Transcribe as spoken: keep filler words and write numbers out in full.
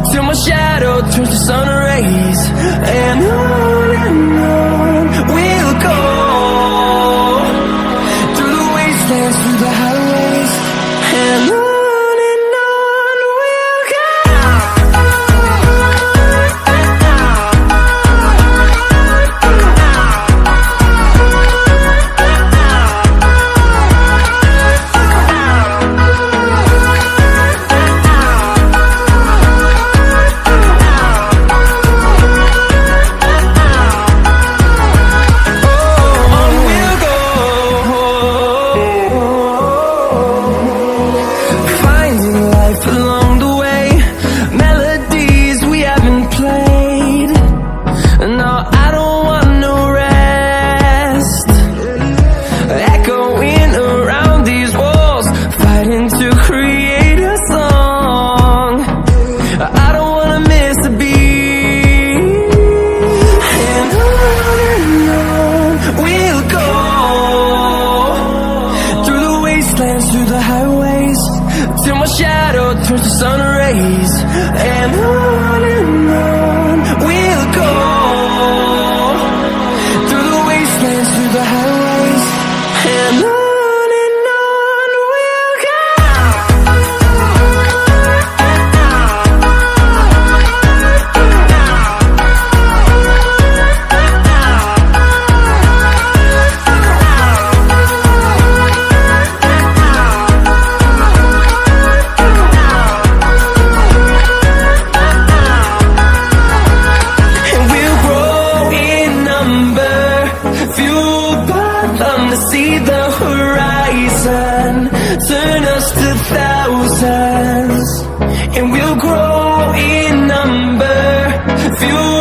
till my shadow turns to sun rays. And on and on we'll go, through the wastelands, through the highways, and on. Through the highways, till my shadow turns to sun rays. And on and on we'll go, through the wastelands, through the highways, and on. See the horizon, turn us to thousands, and we'll grow in number, fuel